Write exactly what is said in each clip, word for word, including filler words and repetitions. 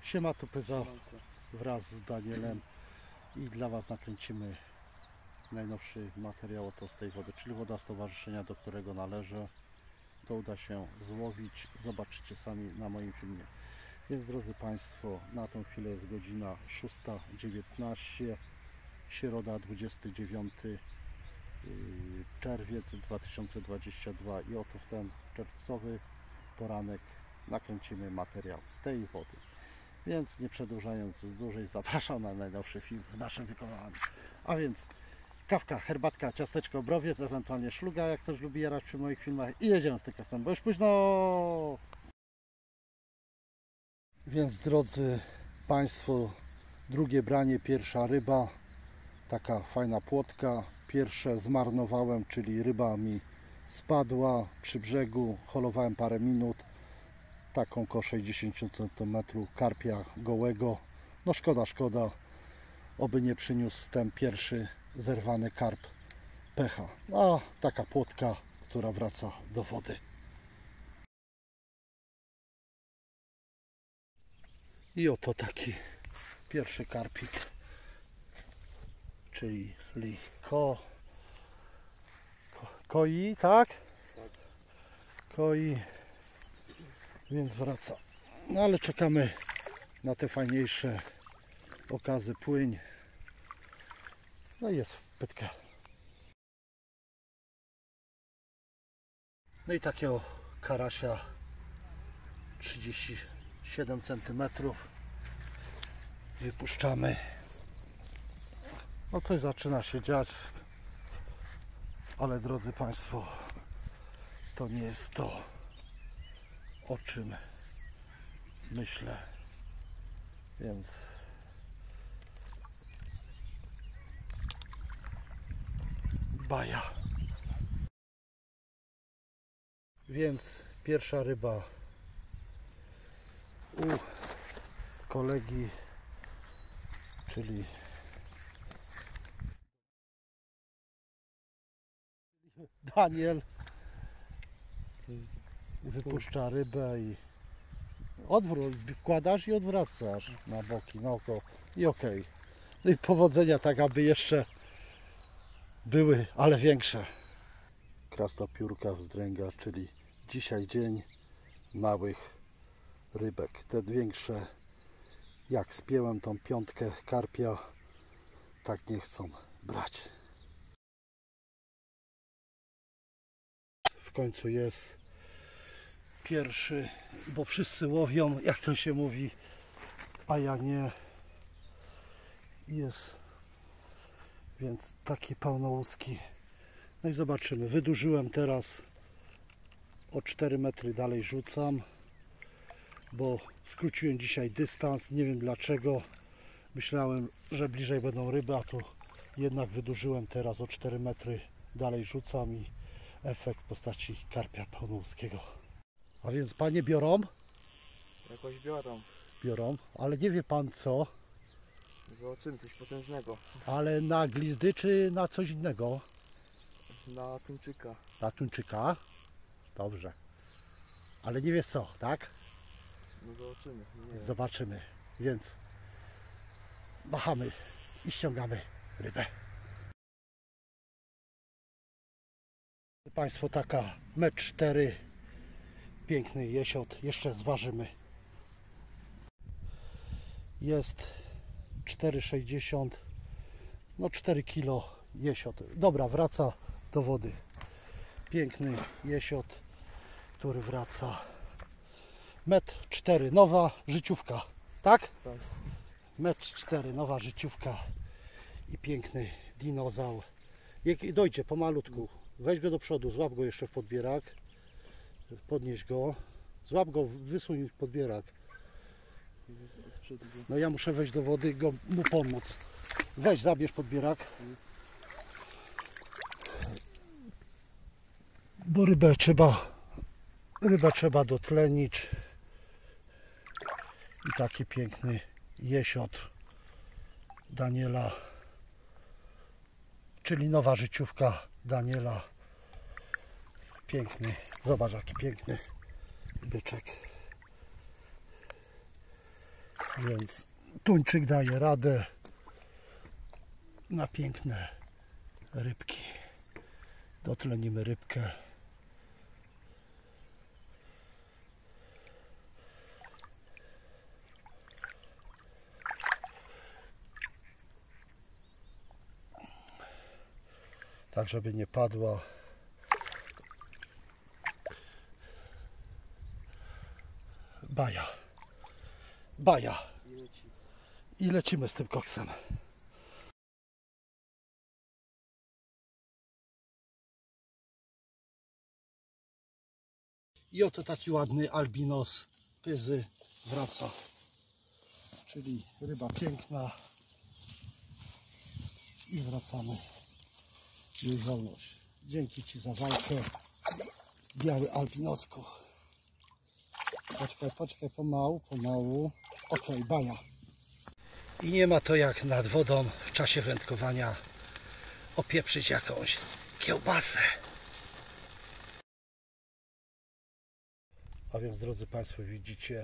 Siema, tu Pyza wraz z Danielem i dla Was nakręcimy najnowszy materiał oto z tej wody, czyli woda stowarzyszenia, do którego należę. To uda się złowić, zobaczycie sami na moim filmie. Więc drodzy Państwo, na tą chwilę jest godzina szósta dziewiętnaście, środa dwudziesty dziewiąty czerwiec dwa tysiące dwudziesty drugi i oto w ten czerwcowy poranek nakręcimy materiał z tej wody. Więc nie przedłużając dłużej, zapraszam na najnowszy film w naszym wykonaniu. A więc kawka, herbatka, ciasteczko, browiec, ewentualnie szluga, jak ktoś lubi jarać przy moich filmach, i jedziemy z tym kasem, bo już późno. Więc drodzy Państwo, drugie branie, pierwsza ryba, taka fajna płotka. Pierwsze zmarnowałem, czyli ryba mi spadła przy brzegu, holowałem parę minut, taką koło sześćdziesiąt centymetrów karpia gołego. No szkoda, szkoda, oby nie przyniósł ten pierwszy zerwany karp pecha. A taka płotka, która wraca do wody. I oto taki pierwszy karpik, czyli ko, ko, koi, tak? Tak. Koi, więc wraca. No ale czekamy na te fajniejsze okazy, płyń. No i jest pytka. No i takiego karasia trzydzieści siedem centymetrów wypuszczamy. No coś zaczyna się dziać, ale drodzy Państwo, to nie jest to, o czym myślę, więc baja. Więc pierwsza ryba u kolegi, czyli Daniel, wypuszcza rybę i odwrót, wkładasz i odwracasz na boki, na oko i okej. Okay. No i powodzenia, tak aby jeszcze były, ale większe. Krastopiórka wzdręga, czyli dzisiaj dzień małych rybek. Te większe, jak spięłem tą piątkę karpia, tak nie chcą brać. W końcu jest pierwszy, bo wszyscy łowią, jak to się mówi, a ja nie. Jest więc taki pełnołuski. No i zobaczymy. Wydłużyłem teraz o cztery metry, dalej rzucam, bo skróciłem dzisiaj dystans. Nie wiem dlaczego. Myślałem, że bliżej będą ryby, a tu jednak wydłużyłem teraz o cztery metry, dalej rzucam i efekt w postaci karpia pełnołuskiego. A więc panie biorą? Jakoś biorą. Biorą, ale nie wie pan co? Zobaczymy coś potężnego. Ale na glizdy czy na coś innego? Na tuńczyka. Na tuńczyka? Dobrze. Ale nie wiesz co, tak? No zobaczymy. Nie. Zobaczymy. Więc machamy i ściągamy rybę. Państwo, taka metr cztery, piękny jesiot, jeszcze zważymy. Jest cztery sześćdziesiąt, no cztery kilo jesiot. Dobra, wraca do wody. Piękny jesiot, który wraca. metr cztery, nowa życiówka, tak? Tak. metr cztery, nowa życiówka i piękny dinozaur. Jak dojdzie pomalutku, weź go do przodu, złap go jeszcze w podbierak, podnieś go, złap go, wysuń podbierak. No ja muszę wejść do wody i go, mu pomóc. Weź, zabierz podbierak. Bo rybę trzeba, rybę trzeba dotlenić. I taki piękny jesiot Daniela, czyli nowa życiówka Daniela. Piękny, zobacz jaki piękny byczek. Więc tuńczyk daje radę na piękne rybki. Dotlenimy rybkę. Tak, żeby nie padła. Baja. Baja. I lecimy z tym koksem. I oto taki ładny albinos pyzy wraca. Czyli ryba piękna. I wracamy w jej wolność. Dzięki Ci za walkę, biały albinosku. Poczekaj, poczekaj, pomału, pomału. Ok, baja. I nie ma to jak nad wodą w czasie wędkowania opieprzyć jakąś kiełbasę. A więc, drodzy Państwo, widzicie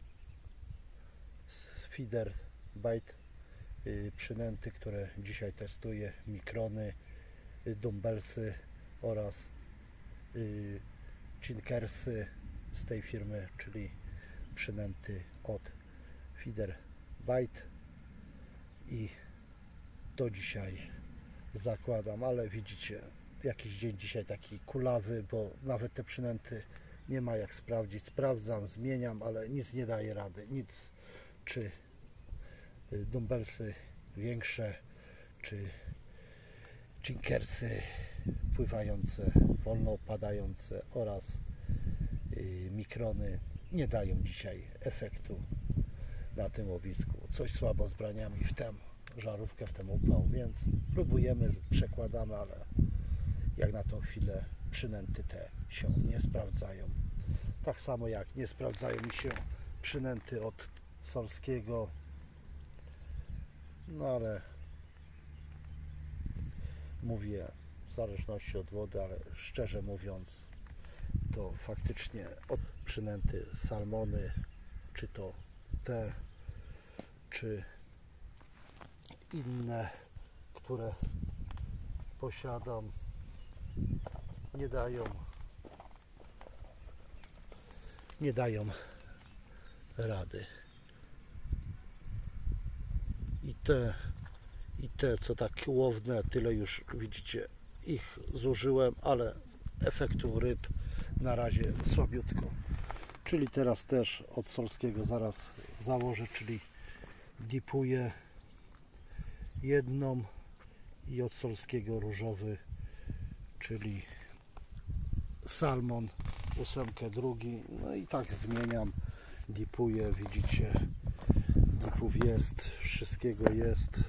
feeder bait, yy, przynęty, które dzisiaj testuję, mikrony, yy, dumbbellsy oraz yy, chinkersy z tej firmy, czyli przynęty od feeder bait. I to dzisiaj zakładam, ale widzicie, jakiś dzień dzisiaj taki kulawy, bo nawet te przynęty nie ma jak sprawdzić. Sprawdzam, zmieniam, ale nic nie daje rady. Nic, czy dumbbellsy większe, czy chinkersy pływające, wolno opadające oraz mikrony nie dają dzisiaj efektu na tym łowisku. Coś słabo z braniami, w tem żarówkę, w tem upał, więc próbujemy, przekładamy, ale jak na tą chwilę przynęty te się nie sprawdzają. Tak samo jak nie sprawdzają mi się przynęty od Solskiego, no ale mówię w zależności od wody, ale szczerze mówiąc to faktycznie od przynęty salmony, czy to te, czy inne, które posiadam, nie dają nie dają rady. I te, i te co tak łowne, tyle już widzicie, ich zużyłem, ale efektu ryb na razie słabiutko. Czyli teraz też od Solskiego zaraz założę, czyli dipuję jedną i od Solskiego różowy, czyli salmon, ósemkę drugi, no i tak zmieniam, dipuję, widzicie, dipów jest, wszystkiego jest,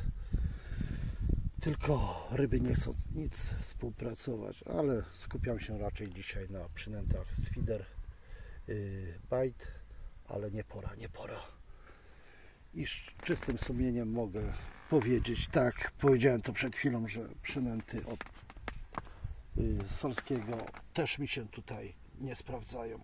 tylko ryby nie chcą nic współpracować, ale skupiam się raczej dzisiaj na przynętach z feeder yy, bait, ale nie pora, nie pora. I z czystym sumieniem mogę powiedzieć, tak, powiedziałem to przed chwilą, że przynęty od yy, Solskiego też mi się tutaj nie sprawdzają.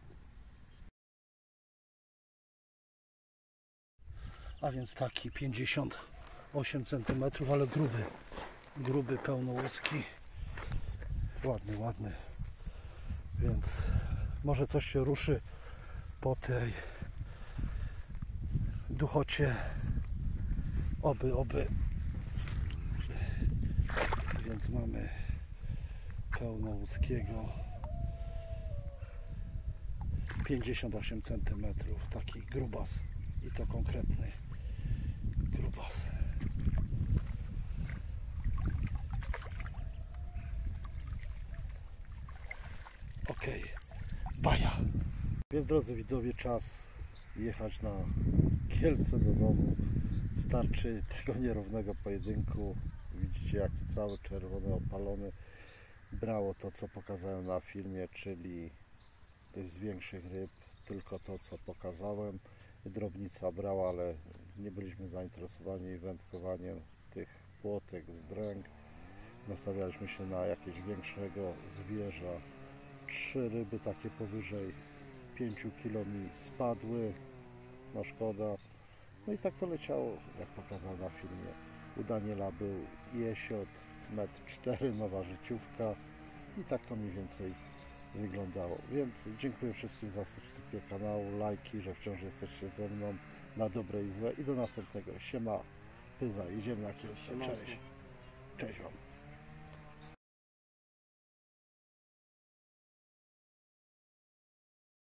A więc taki pięćdziesiąt osiem centymetrów, ale gruby, gruby, pełnołuski, ładny, ładny, więc może coś się ruszy po tej duchocie, oby, oby, więc mamy pełnołuskiego, pięćdziesiąt osiem centymetrów, taki grubas, i to konkretny grubas. Ok, baja. Więc, drodzy widzowie, czas jechać na Kielce do domu. Starczy tego nierównego pojedynku. Widzicie, jaki cały czerwony, opalony. Brało to, co pokazałem na filmie, czyli z większych ryb tylko to, co pokazałem. Drobnica brała, ale nie byliśmy zainteresowani wędkowaniem tych płotek, wzdręg. Nastawialiśmy się na jakieś większego zwierza. Trzy ryby takie powyżej pięciu kilo mi spadły. No szkoda, No i tak to leciało, jak pokazał na filmie. U Daniela był jesiot, metr cztery, nowa życiówka i tak to mniej więcej wyglądało. Więc dziękuję wszystkim za subskrypcję kanału, lajki, że wciąż jesteście ze mną na dobre i złe i do następnego. Siema, pyza, idziemy na kierowcę. Siemanko. Cześć. Cześć Wam.